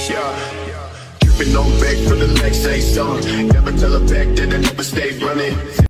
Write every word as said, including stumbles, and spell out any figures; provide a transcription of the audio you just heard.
Yeah, keeping on back for the next say song. Never tell her back, then I never stay running.